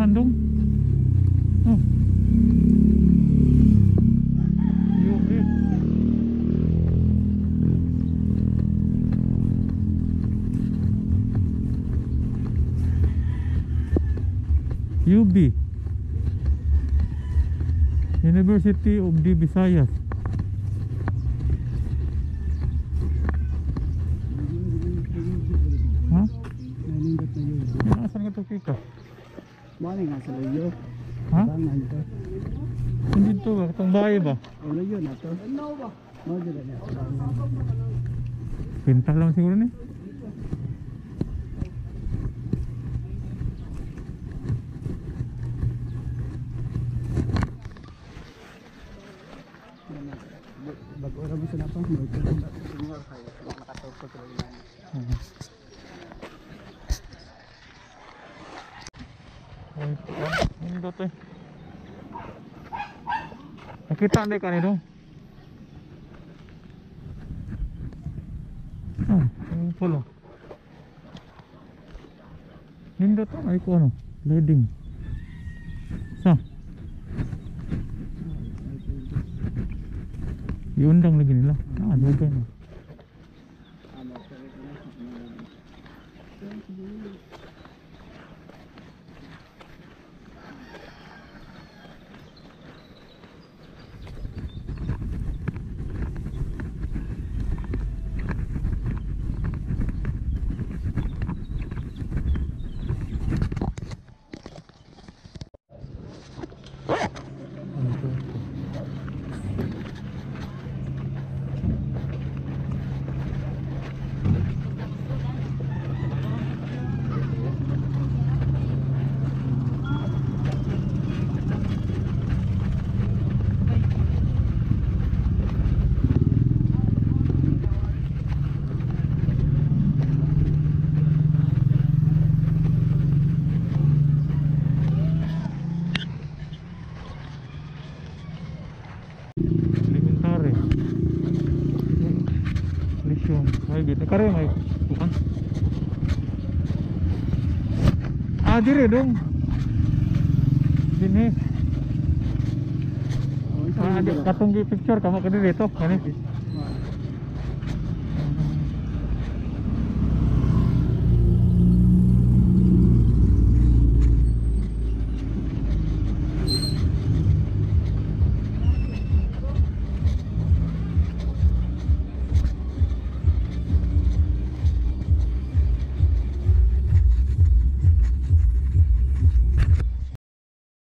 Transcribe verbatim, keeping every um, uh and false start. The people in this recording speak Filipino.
naman dong. Oh. U B. U B. University of the Visayas. Ha? Nalindot na yun. Nasaan ka ito, Kika? Bali nga sa layo. Ha? Tangan to. Hindi ito ba? Itong bahay ba? O layo na to. Ano ba? Mo dila niya sa tangan. Pinta lang siguro ni. Bago ra mo sa napang mo ito na senior kaya nakatawag ko sa ilan. Uh-huh. Ay, hindi ito eh. Nakita hindi ka nito. Ah, yung pala. Hindi ito. Ay ko ano. Leading. Sa? Iundang lagi nila. Ah, dugay na. Elementary. Lisyon. Ay, gitu. Kareng ay. Bukan. Ah, dire dong. Dini. Ah, katong gi picture kamo ka dito. Kani.